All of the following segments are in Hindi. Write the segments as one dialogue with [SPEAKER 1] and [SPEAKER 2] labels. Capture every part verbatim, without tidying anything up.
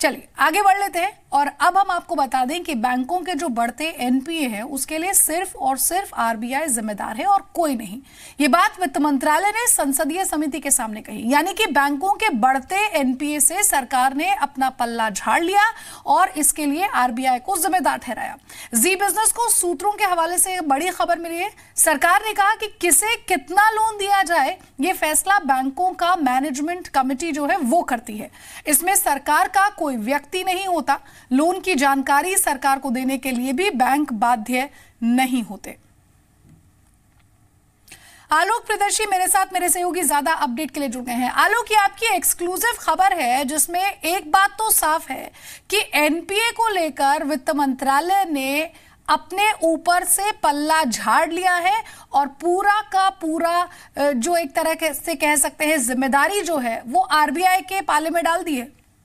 [SPEAKER 1] चलिए आगे बढ़ लेते हैं और अब हम आपको बता दें कि बैंकों के जो बढ़ते एनपीए हैं उसके लिए सिर्फ और सिर्फ आरबीआई जिम्मेदार है और कोई नहीं। ये बात वित्त मंत्रालय ने संसदीय समिति के सामने कही, यानी कि बैंकों के बढ़ते एनपीए से सरकार ने अपना पल्ला झाड़ लिया और इसके लिए आरबीआई को जिम्मेदार ठहराया। जी बिजनेस को सूत्रों के हवाले से बड़ी खबर मिली है। सरकार ने कहा कि किसे कितना लोन दिया जाए ये फैसला बैंकों का मैनेजमेंट कमेटी जो है वो करती है। इसमें सरकार का कोई व्यक्ति नहीं होता। लोन की जानकारी सरकार को देने के लिए भी बैंक बाध्य नहीं होते। आलोक प्रदर्शी मेरे साथ मेरे सहयोगी ज्यादा अपडेट के लिए जुड़ गए हैं। आलोक, ये आपकी एक्सक्लूसिव खबर है जिसमें एक बात तो साफ है कि एनपीए को लेकर वित्त मंत्रालय ने अपने ऊपर से पल्ला झाड़ लिया है और पूरा का पूरा जो एक तरह से कह सकते हैं जिम्मेदारी जो है वो आरबीआई के पाले में डाल दी है।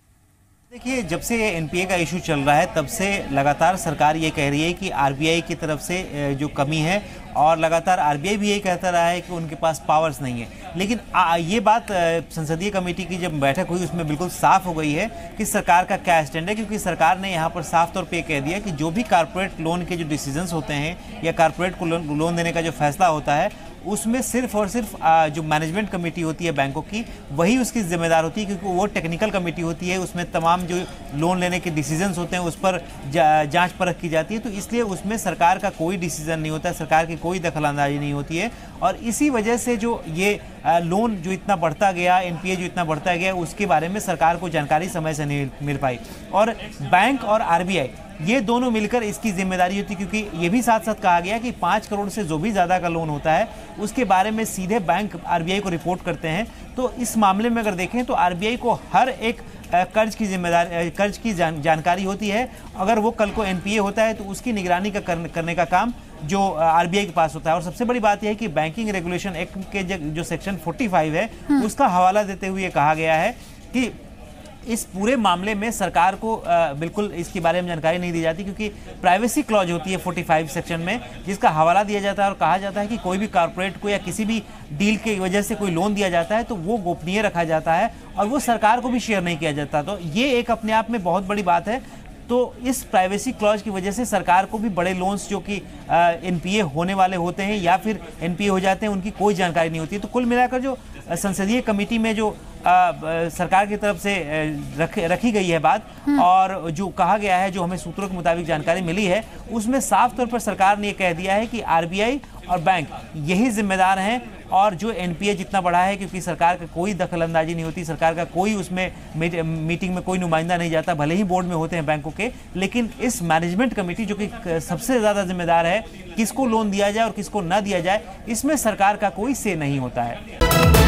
[SPEAKER 2] देखिए, जब से एनपीए का इशू चल रहा है तब से लगातार सरकार ये कह रही है कि आरबीआई की तरफ से जो कमी है और लगातार आरबीआई भी यही कहता रहा है कि उनके पास पावर्स नहीं है। लेकिन आ, ये बात संसदीय कमेटी की जब बैठक हुई उसमें बिल्कुल साफ हो गई है कि सरकार का क्या स्टैंड है, क्योंकि सरकार ने यहाँ पर साफ तौर पे कह दिया कि जो भी कारपोरेट लोन के जो डिसीजंस होते हैं या कारपोरेट को लोन, लोन देने का जो फैसला होता है उसमें सिर्फ और सिर्फ जो मैनेजमेंट कमेटी होती है बैंकों की वही उसकी जिम्मेदार होती है, क्योंकि वो टेक्निकल कमेटी होती है। उसमें तमाम जो लोन लेने के डिसीजंस होते हैं उस पर जा, जांच परख की जाती है, तो इसलिए उसमें सरकार का कोई डिसीजन नहीं होता है, सरकार की कोई दखलंदाजी नहीं होती है। और इसी वजह से जो ये लोन जो इतना बढ़ता गया, एनपीए जो इतना बढ़ता गया, उसके बारे में सरकार को जानकारी समय से नहीं मिल पाई और बैंक और आरबीआई ये दोनों मिलकर इसकी जिम्मेदारी होती है, क्योंकि ये भी साथ साथ कहा गया कि पाँच करोड़ से जो भी ज़्यादा का लोन होता है उसके बारे में सीधे बैंक आरबीआई को रिपोर्ट करते हैं। तो इस मामले में अगर देखें तो आरबीआई को हर एक कर्ज की जिम्मेदारी कर्ज की जान, जानकारी होती है। अगर वो कल को एनपीए होता है तो उसकी निगरानी का कर, करने का काम जो आरबीआई के पास होता है। और सबसे बड़ी बात यह है कि बैंकिंग रेगुलेशन एक्ट के जो सेक्शन पैंतालीस है उसका हवाला देते हुए कहा गया है कि इस पूरे मामले में सरकार को आ, बिल्कुल इसके बारे में जानकारी नहीं दी जाती, क्योंकि प्राइवेसी क्लॉज होती है पैंतालीस सेक्शन में जिसका हवाला दिया जाता है और कहा जाता है कि कोई भी कॉर्पोरेट को या किसी भी डील की वजह से कोई लोन दिया जाता है तो वो गोपनीय रखा जाता है और वो सरकार को भी शेयर नहीं किया जाता। तो ये एक अपने आप में बहुत बड़ी बात है। तो इस प्राइवेसी क्लॉज की वजह से सरकार को भी बड़े लोन्स जो कि एनपीए होने वाले होते हैं या फिर एनपीए हो जाते हैं उनकी कोई जानकारी नहीं होती। तो कुल मिलाकर जो संसदीय कमेटी में जो आ, सरकार की तरफ से रख, रखी गई है बात और जो कहा गया है, जो हमें सूत्रों के मुताबिक जानकारी मिली है, उसमें साफ तौर पर सरकार ने यह कह दिया है कि आरबीआई और बैंक यही जिम्मेदार हैं और जो एनपीए जितना बढ़ा है, क्योंकि सरकार का कोई दखलंदाजी नहीं होती, सरकार का कोई उसमें मीटिंग में कोई नुमाइंदा नहीं जाता, भले ही बोर्ड में होते हैं बैंकों के, लेकिन इस मैनेजमेंट कमेटी जो कि सबसे ज़्यादा जिम्मेदार है किसको लोन दिया जाए और किसको ना दिया जाए, इसमें सरकार का कोई से नहीं होता है।